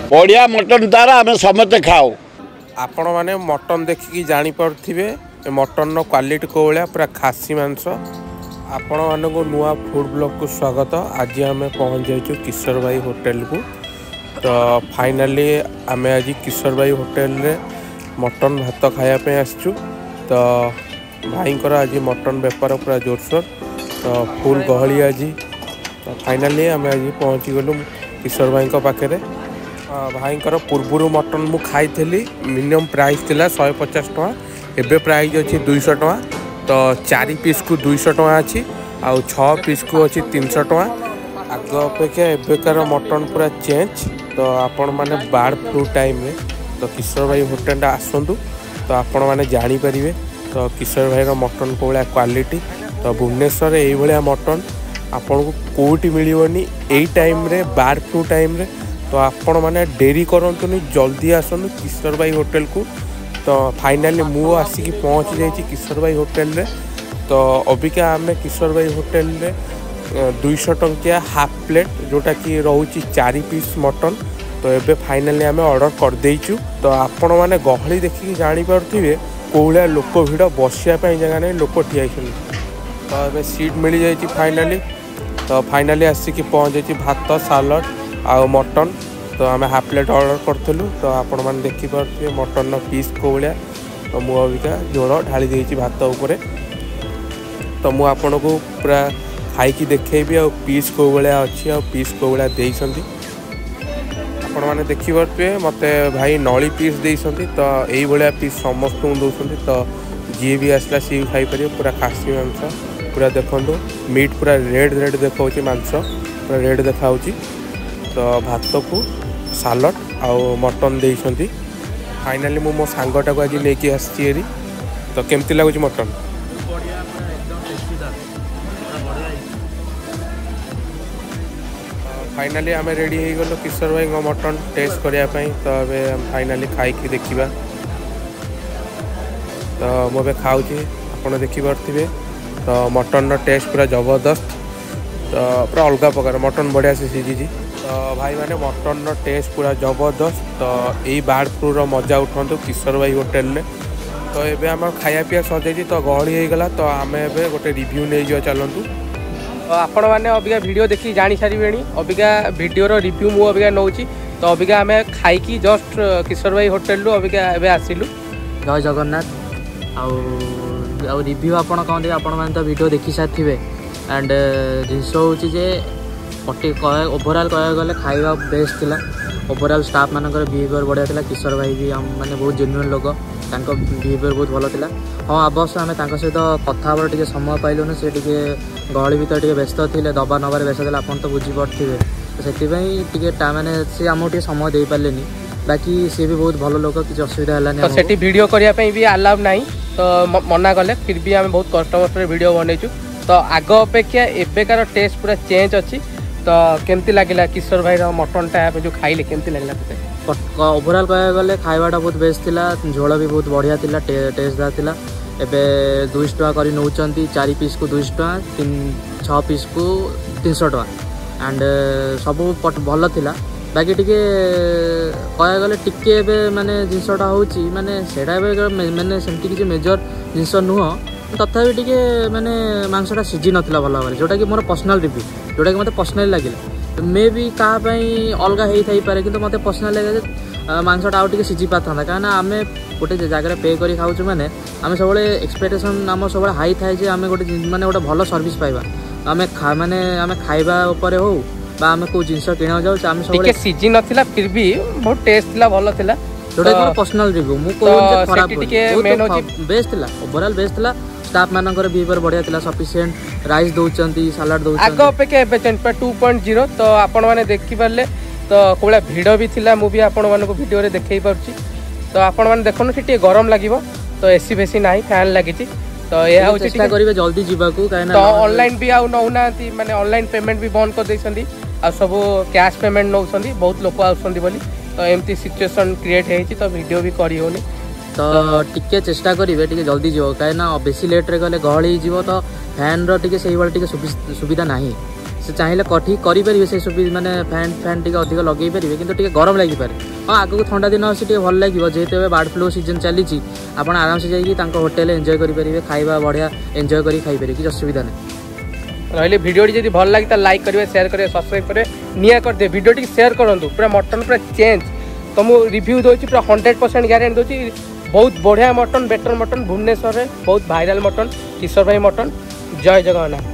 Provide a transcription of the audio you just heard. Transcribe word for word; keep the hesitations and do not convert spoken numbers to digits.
बढ़िया मटन तार आम समस्ते खाओ। आपण मैंने मटन देखिकी जापे मटन क्वालिटी को भाया पूरा खासी मांस। आपण मानक नुआ फूड ब्लॉग को स्वागत। आज आम पहुँच जाइए किशोर भाई होटेल को। तो फाइनाली आम आज किशोर भाई होटेल रे मटन भात खायापे आसचु। तो भाई आज मटन बेपार पूरा जोरसोर। तो फुल गहली आज। तो फाइनाली आम आज पहुँची गलु किशोर भाई पाखे। भाई पूर्वर मटन मु खाई मिनिमम प्राइस थिला शहे पचास टका। एबे प्राइस अच्छी दुईश टका। तो चार पीस को दुईश टका अच्छी आउ छः पीस को अच्छी तीन सौ टका। आग अपेक्षा एबेकार मटन पूरा चेंज। तो आपण मैंने बाढ़ फ्लू टाइम में तो किशोर भाई होटेल आसतु तो आपण मैंने जानीपर। तो किशोर भाई मटन को भाया क्वालिटी। तो भुवनेश्वर ये मटन आपन को कोटी मिलनी यही टाइम रे बाढ़ फ्लू टाइम रे। तो आपण मैंने डेरी करतुनि जल्दी आसनु किशोर भाई होटेल को। तो फाइनाली मु आसिक पहुँची जाइए किशोर भाई होटेल रे। तो अबिका आम किशोर भाई होटेल रे दुईश टंकिया हाफ प्लेट जोटा कि रोची चार पीस मटन। तो एबे फाइनाली आम ऑर्डर कर देइचु। तो आपण मैंने गहली देखिक जापे कौलिया लोक भिड़ बसापी जगह नहीं लोक ठिया। तो ये सीट मिल जाइए फाइनाली। तो फाइनाली आसिक पहुँच जाइए भात सालड आउ मटन। तो आम हाफ प्लेट ऑर्डर करूँ। तो आपण मैंने देखिपे मटन पीस को भाया। तो मु अबिका झोल ढाली देती भात उपर। तो मु आपन को पूरा खाई देखेबी आ पीस को भाया अच्छी आ पीस को भाया देइसंती। आपण मैंने देखिपे मत भाई नली पीस देइसंती। तो यही भाया पीस समस्त दौरान। तो जी भी आसला सी भी खाई पारे पूरा खासी मांस पूरा देखो मीट पूरा रेड रेड देखा मांस पूरा रेड देखा। तो भात को सालड आउ मटन देइसंती। फाइनाली मु मो सांगटा को आज लेके आसी। तो केमती लगुच मटन? फाइनाली आम रेडी हो गलो किशोर भाई मटन टेस्ट करने। तो अबे फाइनाली खाई देखा। तो मुझे खाऊँ आप देखिपे। तो मटन टेस्ट पूरा जबरदस्त। तो पूरा अलग प्रकार मटन बढ़िया से सीझी। तो भाई मैंने मटन टेस्ट पूरा जबरदस्त। तो यही बाढ़ फ्लू मजा उठातु किशोर भाई होटेल ने। तो ये आम खाया पीया सजाई। तो गहली हो गला। तो आम ए गोटे रिव्यू नहीं जा चलतु। तो आपण मैंने अबिका वीडियो देखी जानी सारे। अबिका वीडियो रिव्यू मु अबिका नौची। तो अबिका आम खाई जस्ट किशोर भाई होटेल अबिका एबे आसिलु। जय जगन्नाथ। आउ रिव्यू आपण कहते आपण मैंने तो वीडियो देखी सारी। एंड जिनस हूँ जे पटे ओभरऑल कह गले खाଇବା बेस्ट थिला। ओभरऑल स्टाफ मानकर बिहेवियर बढ़िया थिला। किशोर भाई भी माने बहुत जेन्युइन लोक बिहेवियर बहुत भल थिला। हाँ अवश्य आम सहित कथा टे समय पाइलुन। से गहली भर टे व्यस्त थे दबा नबार व्यस्त थे आप तो बुझीपे। तो से मैंने सी आमको समय दे पारे। बाकी सी भी बहुत भल लोक किसी असुविधा है। तो सेठी वीडियो करने भी अलाउ ना। तो मना कले फिर भी आम बहुत कष्ट कष्ट वीडियो बनईचु। तो आग अपेक्षा एबेकार टेस्ट पूरा चेंज अच्छी। तो केमती लगे किशोर भाई मटन टा जो खाइले केमती लगे? ओभरऑल कह गले खाइबाटा बहुत बेस्ट थिला। झोल भी बहुत बढ़िया थिला। टेस्ट दा थिला। एबे दुईश टका करी नौचंती। चार पीस को दुईश टका तीन छः पीस को तीन सौ टका। एंड सब पट भल थिला। बाकी टिके कह गले टिके एबे माने जिनसटा होची माने सेडा एबे माने सेमती किछि मेजर जिनस नुह। तथापि टिके माने मांसटा सीझी नथिला भल भाव जोटा कि मोर पर्सनल रिव्यू जोटा कि मते पर्सनली लगिला। मे भी कहाँ अलग हो थाई पारे किंतु मते पर्सनल लगे मांसटा आउ टिके सीझी पाता। कहीं आम गोटे जगह पे करी खाऊँ मैंने आम सब एक्सपेक्टेशन आम सब हाई थाए जे आम गोटे माने गोटे भल सर्विस पाइबा। आम खा माने आम खाइबा उपर हो बा आम को जिनस किणा जाऊँ आम सब सीझी नथिला फिर भी बहुत टेस्ट थिला भल थिला। जोटा कि पर्सनल रिव्यू मु खराब बेस्ट थिला। ओवरऑल बेस्ट थिला। स्टाफ मानकर बिहेवियर बढ़िया थिला। सफिशिएंट राइस दउचंती सालाड दउचंती। आग अपेक्षा एबे टू पॉइंट जीरो। तो आपण माने देखि परले। तो कोला भिड़ भी थिला मु भी आपण मानको वीडियो रे देखै परछि। तो आपण माने देखन कि गरम लागिवो। तो एसी फेसी नाही फैन लागिछि। तो ये हूँ चेष्टा करेंगे जल्दी जीवाकू। तो ऑनलाइन भी आउ नौना माने ऑनलाइन पेमेंट भी बंद कर देइछंदी। आ सब कैश पेमेंट नौछंदी। बहुत लोक आउछंदी बोली। तो एमती सिचुएशन क्रिएट हेछि। तो वीडियो भी करी होनी। तो टिके चेष्टा करेंगे टिके जल्दी जीव कहीं बेसी लेट रे गले गहली जीव। तो फैन रो टिके सही वाला टिके सुविधा नहीं। से चाहिए ठीक करेंगे से सब मैंने फैन फैन टी अधिक लगे पारे कि गरम लगिपारे हाँ आगे ठंडा दिन अच्छे भल लगे जेहेतु बार्ड फ्लू सीजन चली आप आराम से जाइए होटेल एंजॉय करेंगे खाଇବା बढ़िया एंजॉय कर खाईपारे किसी असुविधा नहीं रही वीडियो जब भल लगी तो लाइक करेंगे शेयर करेंगे सब्सक्राइब करेंगे निया करदे वीडियो टी शेयर करूँ पूरा मटन पूरा चेंज तो मुझे रिव्यू दूसरी पूरा हंड्रेड परसेंट ग्यारंटी दूसरी बहुत बढ़िया मटन बेटर मटन भुवनेश्वर में बहुत भाइराल मटन किशोर भाई मटन जय जगन्नाथ।